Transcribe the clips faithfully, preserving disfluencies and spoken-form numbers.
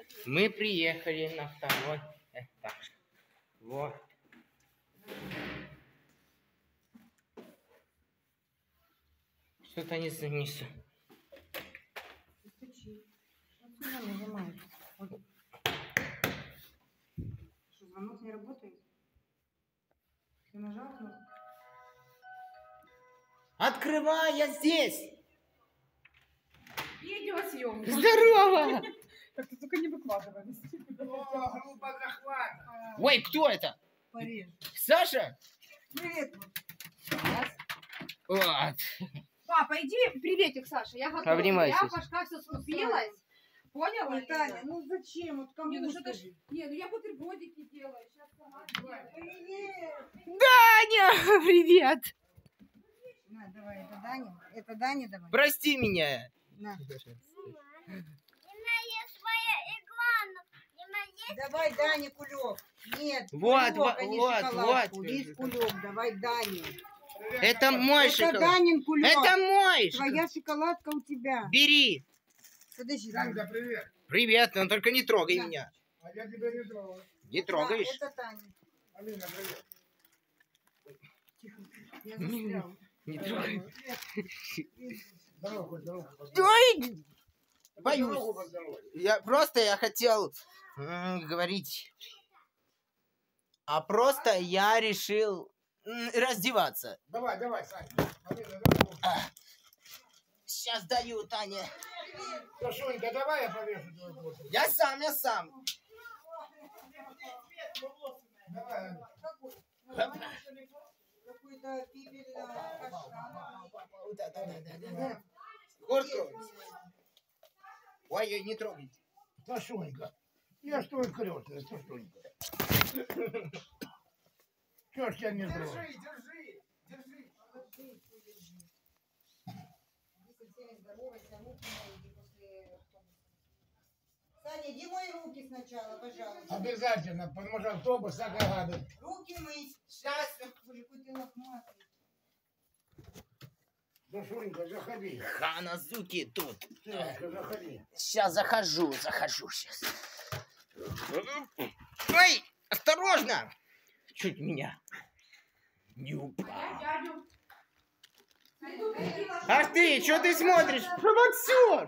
Мы приехали на второй этаж. Вот. Что-то не занесу. Что, звонок не работает? Ты нажал? Открывай, я здесь! Видеосъемка. Здорово! Так ты только не выкладывай. Ой, кто это? Порежь. Саша? Привет. Вот. Папа, иди, приветик, Саша, я готова. Обнимайся. Я пошла все скупилась. Поняла? Ой, Таня, ну зачем? Вот кому Не, ну что-то ж... скажи? Не, ну я бутербродики делаю. Сейчас сама делаю. Привет. Даня, привет! На, давай, это Даня. Это Даня, давай. Прости меня. На. Давай, Даня, кулек. Нет, Вот, кулек, вот, а не вот, шоколадку. вот. Лиз кулек, давай, Даня. Это мой Это шоколад. Данин кулек. Это мой Твоя шоколад. шоколадка у тебя. Бери. Подожди, Данька, Даня. привет. Привет, но только не трогай Да. меня. А я тебя не трогаю. Не трогаешь. Это Таня. Алина, привет. Я застрял. Не трогай. Здорово, здорово. Ой, боюсь. Здорово, поздоровай. Я просто я хотел м, говорить. А просто я решил м, раздеваться. Давай, давай, Сань. Алина, давай. Сейчас даю, Таня. Сашунька, давай я повешу твой кофе. Я сам, я сам. Давай, Аня. Какой-то пипель каштан. Да-да-да-да-да. Куртку. Ой, ой, не трогайте. Сашунька. Я ж твой крестный, Сашунька. Чего ж я не трогаю? держи, держи. Саня, иди мой руки сначала, пожалуйста. Обязательно, потому что автобус так гадит. Руки мыть. Сейчас. Боже, какой ты лохматый. Сашунька, заходи. Ханазуки тут. Сашка, заходи. Сейчас захожу, захожу сейчас. Ой, осторожно! Чуть меня не упал. Ах ты, что ты смотришь? Промоксер!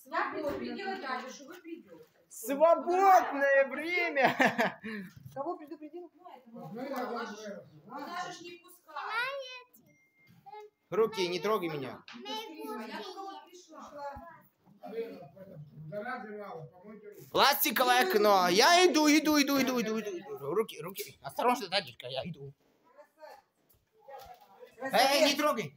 Свободное время! Кого предупредил? Руки, не трогай меня. Пластиковое окно. Я иду, иду, иду, иду, иду, иду. Руки, руки. Осторожно, Танечка, я иду. Эй, не трогай.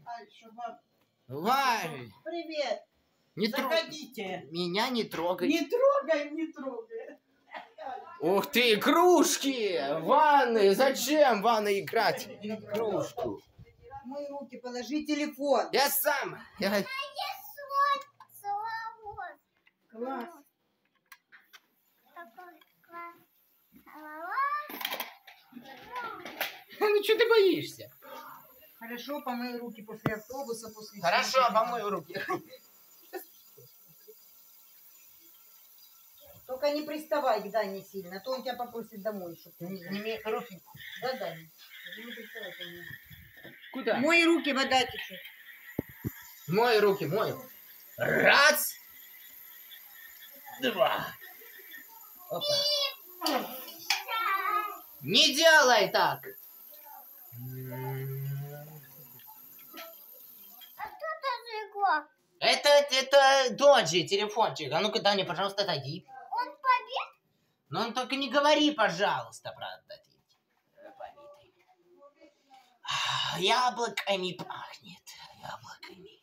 Варь, Привет. не трогай. Заходите. Меня не трогай. Не трогай, не трогай. Ух ты, кружки! Ванны! Зачем в ванной играть? Кружку. Мои руки, положи телефон. Я сам. Я... Класс. Ну что ты боишься? Хорошо, помой руки после автобуса, после... Хорошо, помою руки. Только не приставай к Дане сильно, а то он тебя попросит домой. Чтоб ты... Не, не, руки. Да, Даня? Не приставай ко мне. Куда? Мои руки, вода течет. Мой руки, мой. Раз. Два. Опа. Не делай так. Это, это Доджи, телефончик. А ну-ка, Даня, пожалуйста, отойди. Он побед? Ну, он только не говори, пожалуйста, про отойти. Яблоками пахнет. Яблоками.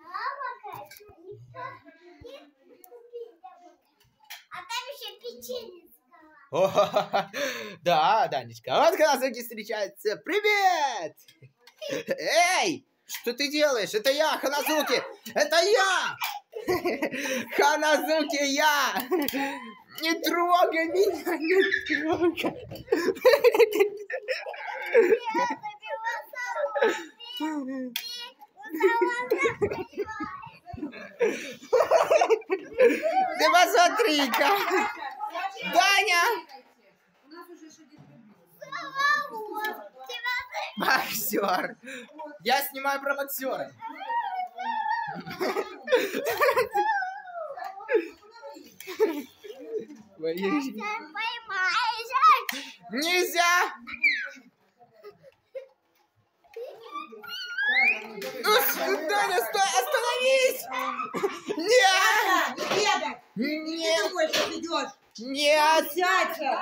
А там еще печенье. О, да, Данечка. Вот Ханазуки встречается. Привет! Эй! Что ты делаешь? Это я, Ханазуки! Это я! Ханазуки, я! Не трогай меня, не трогай! Ты посмотри-ка! Даня! У нас уже шедит. Боксер. Я снимаю про боксера. Нельзя! Ну, Даня, стой, остановись! Нет! Деда, Нет! ты думаешь, что идешь? Нет! Сядься.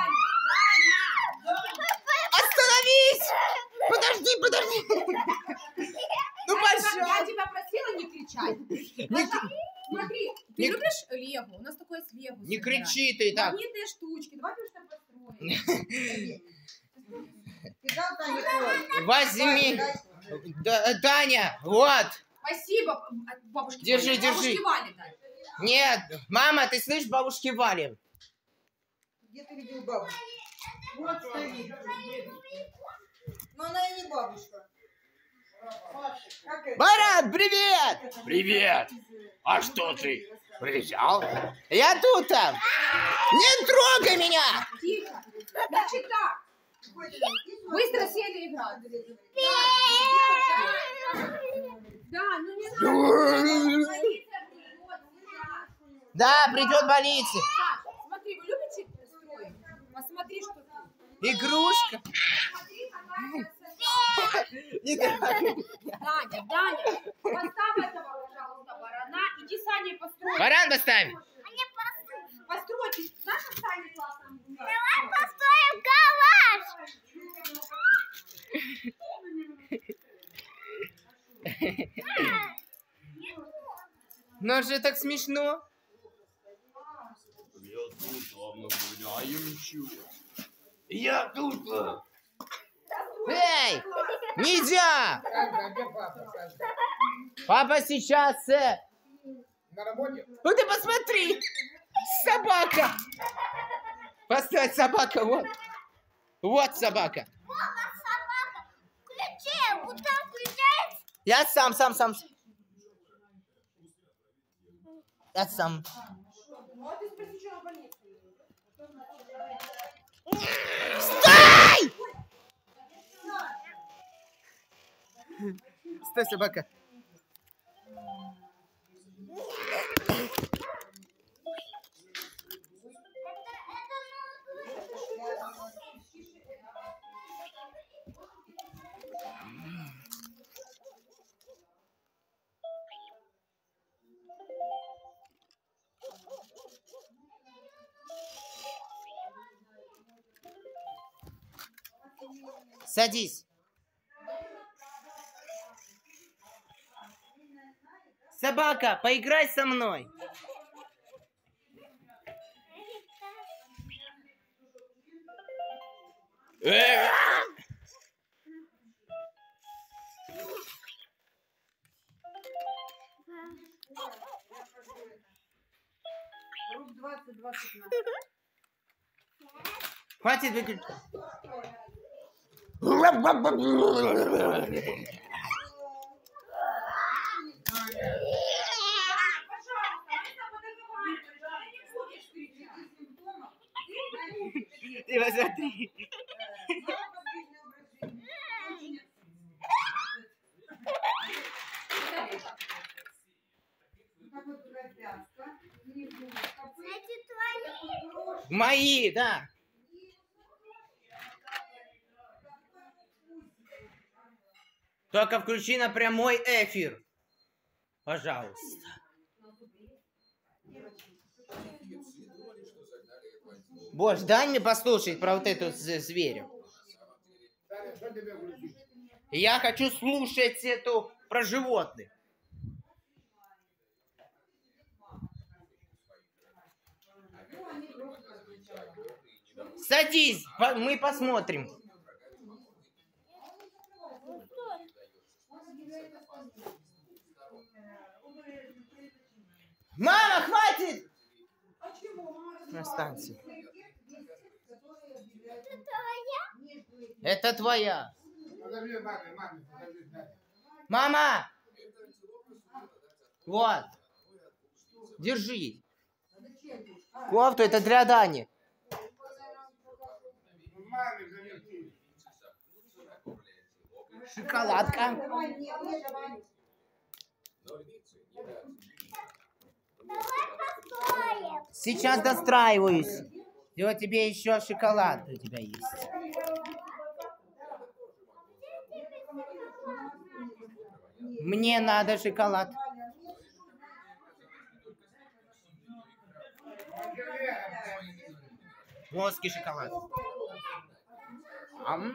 Остановись! Подожди, подожди! Ну, Я пожалуйста! тебя просила не кричать. Не, Смотри, ты Не- любишь Лего? У нас такое с Лего. не собирать. кричи ты так! Магнитные штучки. Давай что построим. Ты дал Тане кровь? Возьми! Да, Даня, вот! Спасибо, бабушке Держи, Вале. держи. Бабушке Вале дай. Нет! Мама, ты слышишь бабушки Вали? Где ты видел бабушку? Вот стоит. Но она и не бабушка. Как это? Баран, привет! Привет! А что ты? Приезжал? Я тут там! Не трогай меня! Тихо. Значит так. Быстро сели играть. Да, ну не надо. Да, придет полиция. Так, смотри, вы любите строить? Посмотри, что тут. Игрушка. Смотри, какая красота. Не трогай. Даня, Даня, поставь этого, пожалуйста, барана. Иди с Аней построй. Баран поставим. Постройте. Знаешь, как Саня классно гуляет? Давай построим калаш. Ну же так смешно. Я тут, славно гуляю, ничего. Я тут. Эй, нельзя! Папа сейчас... э, На работе? Ну ты посмотри! Собака! Поставь собака, вот. Вот собака. Папа, собака. Включи, вот так включается. Я сам, сам, сам. Я сам. Вот ты спроси, что на больнице. Стой! Стой, собака. Садись. Собака, поиграй со мной. Рук двадцать двадцать на. Хватит выключить. Ты посмотри. Эти твои. Мои, да. Только включи на прямой эфир. Пожалуйста. Боже, дай мне послушать про вот эту з- зверя. Я хочу слушать эту про животных. Садись, по- мы посмотрим. Мама, хватит! На станции. Это твоя. Мама! Вот. Держи. Кофту, это для Дани. Маме залетит. Шоколадка. Давай, не, не, давай. Давай построим. Сейчас достраиваюсь. Вот тебе еще шоколад у тебя есть. Мне надо шоколад. Плоский шоколад. Ам.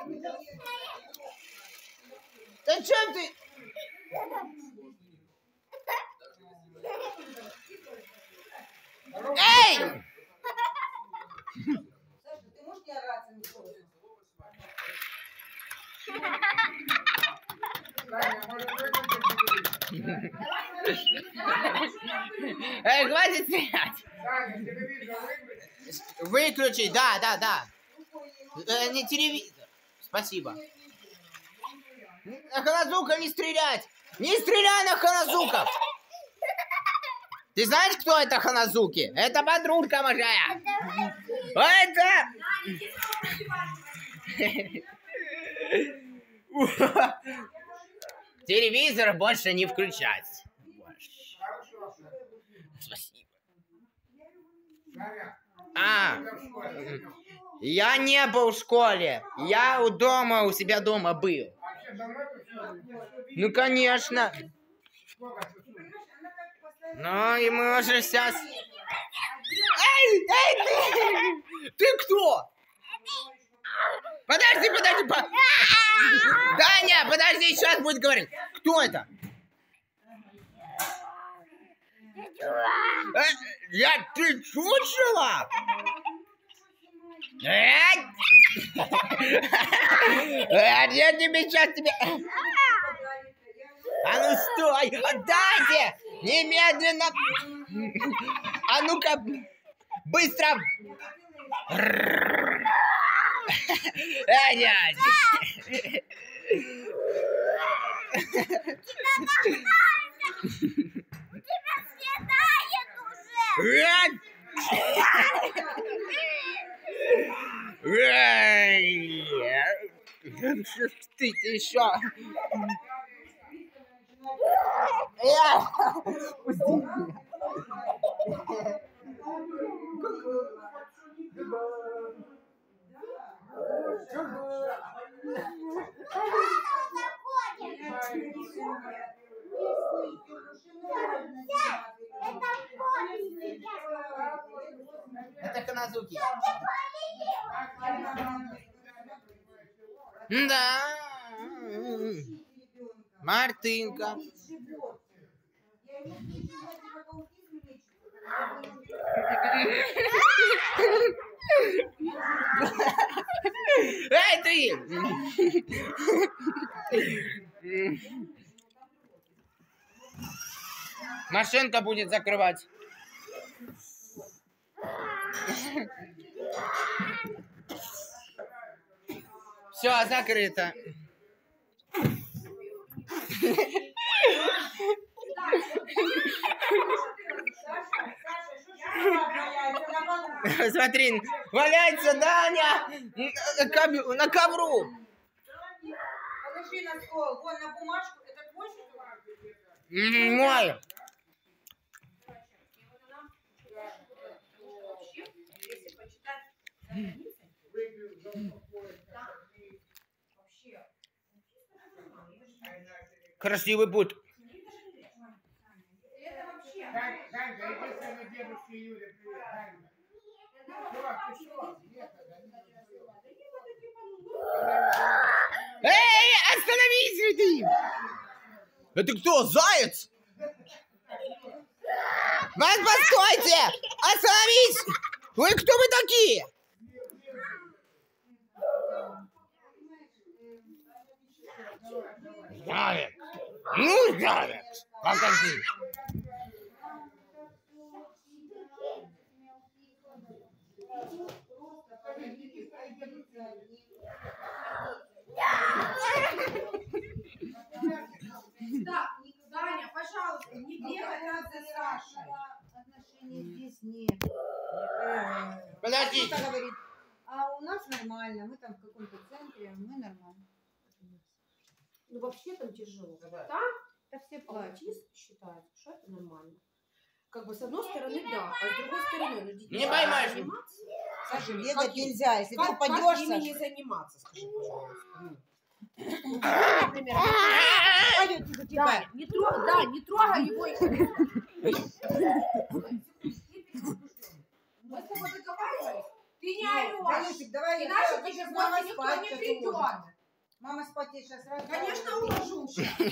Да что ты? Эй! Саша, ты можешь не ораться, не слышно? Эй, хватит стрелять. Саня, телевизор выключи. Выключи, да, да, да. Э, не телевизор. Спасибо. На Ханазука не стрелять! Не стреляй на Ханазука! Ты знаешь, кто это Ханазуки? Это подружка моя. Это... Телевизор больше не включать. Спасибо. А, я не был в школе. Я у дома, у себя дома был. Ну, конечно. Ну, и мы уже сейчас... Эй, эй, ты! Ты кто? Подожди, подожди. По... Даня, подожди, сейчас будет говорить. Кто это? Э, я, ты чучела? Э, я тебе сейчас тебе... А ну стой! Отдайте! Немедленно! А ну-ка! Быстро! Эй, дядь! Тебя съедает уже. Ты еще! Это Ханазуки. Да. Мартынка. Эй, ты! Машинка будет закрывать. Все, закрыто. Смотри, валяется Даня на, ков... на ковру. Положи на стол, вон на бумажку, это твой шоколад? Мой. Красивый путь. Данька, иди своей дедушке Юре привет. Данька. Что, ты что? Эй, остановись, ты! Это кто, заяц? Вас, постойте! Остановись! Вы кто вы такие? Заяц. Ну, заяц. Как ты? Так, Даня, пожалуйста, не бегай рядом с Сашей. Отношений здесь нет. Подожди. Кто-то говорит, А у нас нормально. Мы там в каком-то центре, мы нормально. Ну вообще там тяжело. Давай. Там Да все плачут. аутист считается, что это нормально. Как бы с одной стороны, да, а с другой стороны, ну детей Не поймаешь. заниматься. Саша, Как- бегать как- нельзя. Если ты Как, как упадешь, с ними не Саша... заниматься, скажи, пожалуйста. Например, Пойдем, тихо, тихо. Даня, не трогай, да, не трогай его. Мы с тобой договаривались, ты не орешь. Данюшек, давай я Иначе тебя тебе сейчас в мама гости никто спать не сейчас придет. уложит. Мама спать я сейчас раз. Конечно, уложу сейчас.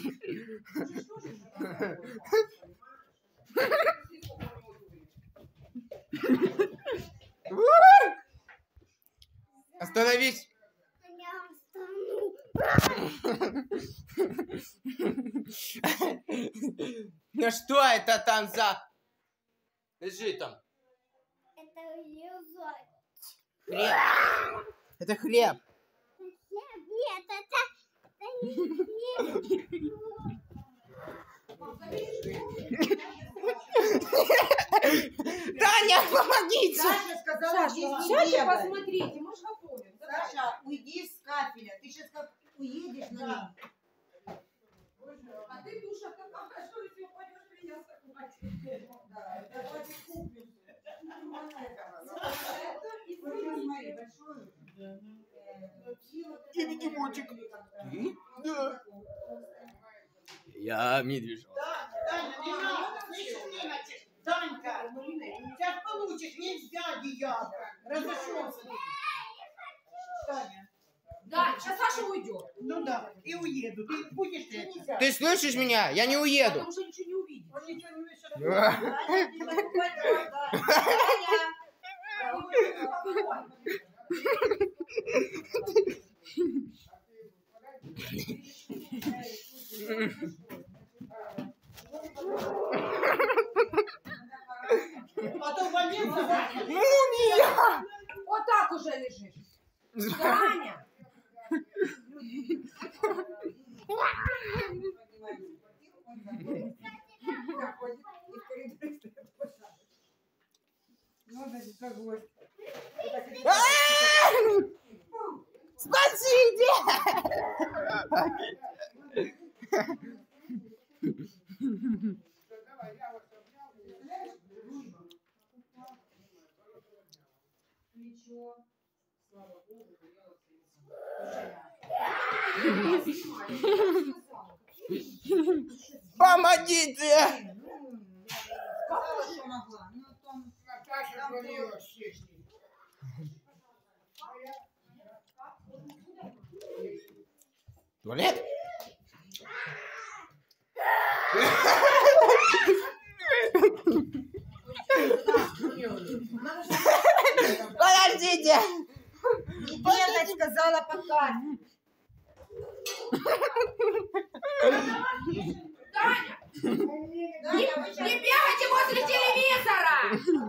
Остановись. Ну что это там за... Лежи там. Это язык. Хлеб. Это хлеб. Нет, это, это не хлеб. Таня, помогите! Саша сказала, здесь не Саша, бегай. посмотрите, мы же готовим. Саша, уйди с кафеля. Ты сейчас как уедешь на нем. А ты, Душа, какая, что если упадешь, меня захватит? Да, давайте купим. И медвежонок. Да. Я медвежонок. Таня, не надо, слышишь, Нина, Данька, сейчас получишь, нельзя одеялко. Разошелся ты. Таня, Да, сейчас Саша уйдет. ну да, и уеду. Ты будешь это? Ты слышишь меня? Я не уеду. Потому что ничего не увидит. Он ничего не увидит. Таня, не закупай дрова, Потом больница. Мумия! Вот так уже лежишь. Таня. Ну, значит, как гость. Спасите! Давай, я вас обнял. Плечо. Слава Богу, Помогите! Сказала, что могла. Ну, там... Наташа звонила с честью. Туалет? Подождите! Не бегать, сказала пока. Таня, Таня, вы сейчас... не бегайте возле телевизора!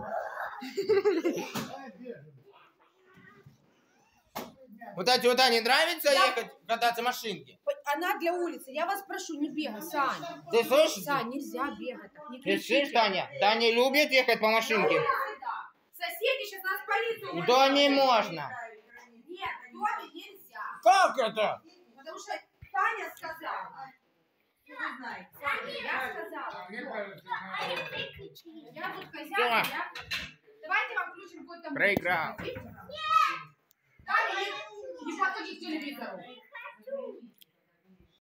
Вот эти вот не нравится Я- ехать, кататься машинки? Она для улицы. Я вас прошу, не бегай, Саня. Ты слышишь? Сань, нельзя бегать так. Не Ты кричите. слышишь, Таня? Таня любит ехать по машинке. Да. Соседи сейчас нас в полицию Да не вызовут. можно. Нет, в доме нельзя. Как это? Потому что Таня сказала. Вы знаете. Таня, я сказала. Мне кажется, она- Я тут хозяйка, я... Давайте вам включим какой-то... Проиграл. Нет! Таня, не, не подходи к телевизору.